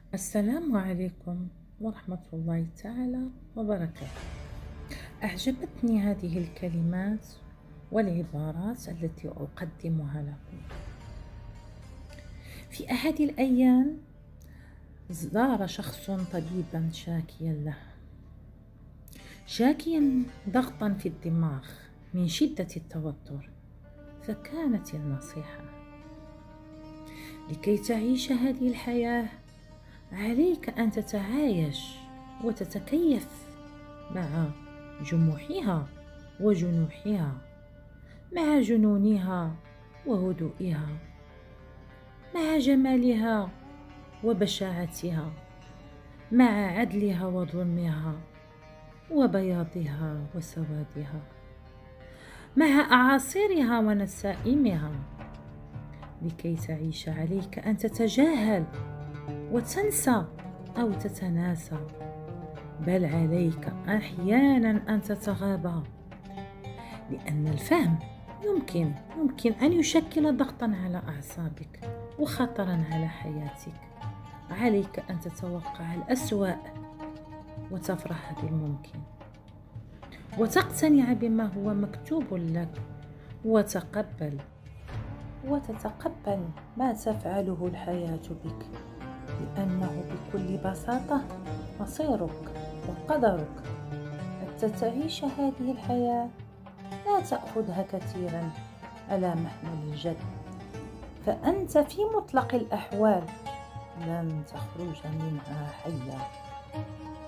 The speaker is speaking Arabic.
السلام عليكم ورحمة الله تعالى وبركاته. أعجبتني هذه الكلمات والعبارات التي أقدمها لكم. في أحد الأيام زار شخص طبيبا شاكيا ضغطا في الدماغ من شدة التوتر، فكانت النصيحة: لكي تعيش هذه الحياة عليك أن تتعايش وتتكيف مع جموحها وجنوحها، مع جنونها وهدوئها، مع جمالها وبشاعتها، مع عدلها وظلمها، وبياضها وسوادها، مع أعاصيرها ونسائمها. لكي تعيش عليك أن تتجاهل وتنسى أو تتناسى، بل عليك أحيانا أن تتغاضى، لأن الفهم يمكن أن يشكل ضغطا على أعصابك وخطرا على حياتك. عليك أن تتوقع الأسوأ وتفرح بالممكن، وتقتنع بما هو مكتوب لك، وتتقبل ما تفعله الحياة بك، لأنه بكل بساطة مصيرك وقدرك. حتى تعيش هذه الحياة لا تأخذها كثيرا على محمل الجد، فأنت في مطلق الأحوال لن تخرج منها حيا.